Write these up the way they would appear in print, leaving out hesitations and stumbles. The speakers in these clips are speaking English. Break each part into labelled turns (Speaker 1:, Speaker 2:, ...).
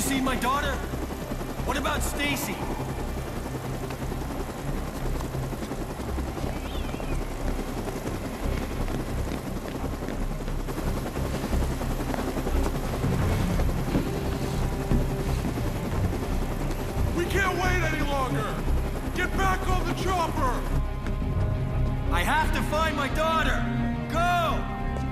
Speaker 1: seen my daughter? What about Stacy?
Speaker 2: We can't wait any longer! Get back on the chopper!
Speaker 1: I have to find my daughter! Go!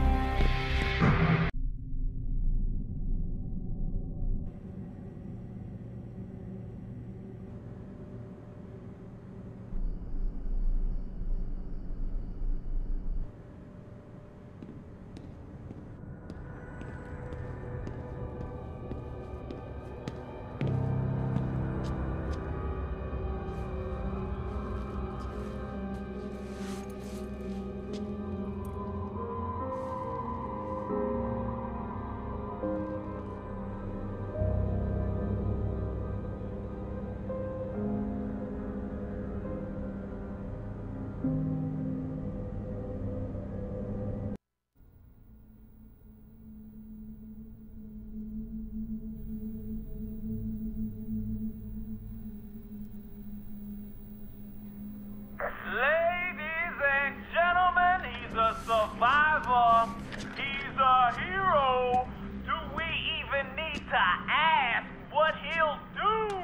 Speaker 3: Ladies and gentlemen, he's a survivor. He's a hero. Do we even need to ask what he'll do?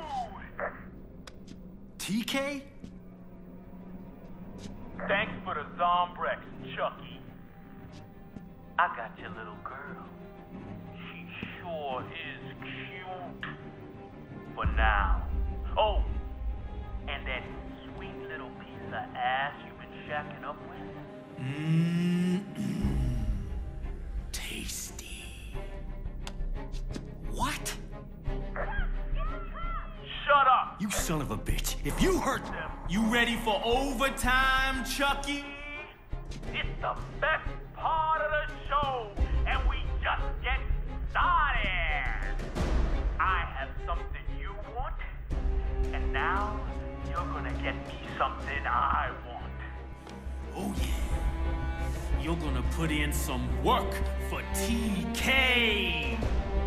Speaker 1: TK?
Speaker 3: Thanks for the Zombrex, Chucky. I got your little girl. She sure is cute. For now. Oh, and that sweet little piece of ass you've been shacking up with?
Speaker 1: Tasty. What?
Speaker 3: Shut up!
Speaker 1: You son of a bitch. If you hurt them, you ready for overtime, Chucky?
Speaker 3: It's the best part of the show, and we just get started. I have something you want, and now you're gonna get me something I want.
Speaker 1: Oh yeah. You're gonna put in some work for TK.